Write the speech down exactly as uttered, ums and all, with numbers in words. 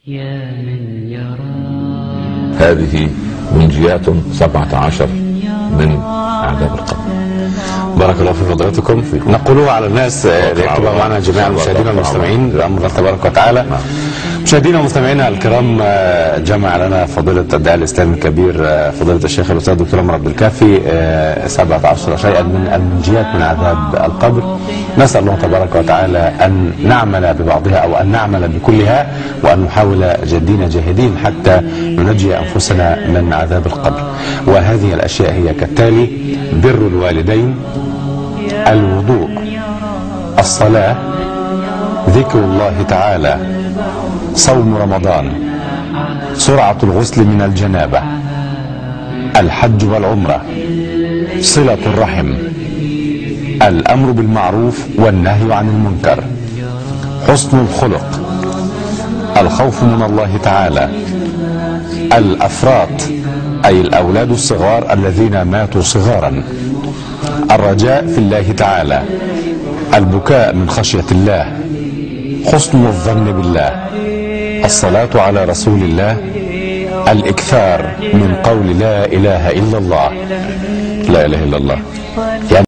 يا من يرى هذه منجيات سبعة عشر من عذاب القبر. بارك الله في فضيلتكم. نقولها على الناس ليكتبها معنا جميع المشاهدين والمستمعين بأمر الله تبارك وتعالى. مشاهدينا ومستمعينا الكرام، جمع لنا فضيلة الداعية الإسلامي الكبير فضيلة الشيخ الأستاذ الدكتور عمر عبد الكافي سبعة عشر شيئا من المنجيات من عذاب القبر. نسأل الله تبارك وتعالى أن نعمل ببعضها أو أن نعمل بكلها، وأن نحاول جادين جاهدين حتى ننجي أنفسنا من عذاب القبر. وهذه الأشياء هي كالتالي: بر الوالدين، الوضوء، الصلاة، ذكر الله تعالى، صوم رمضان، سرعة الغسل من الجنابة، الحج والعمرة، صلة الرحم، الأمر بالمعروف والنهي عن المنكر، حسن الخلق، الخوف من الله تعالى، الأفراط أي الأولاد الصغار الذين ماتوا صغارا، الرجاء في الله تعالى، البكاء من خشية الله، حسن الظن بالله، الصلاة على رسول الله، الإكثار من قول لا إله إلا الله. لا إله إلا الله يعني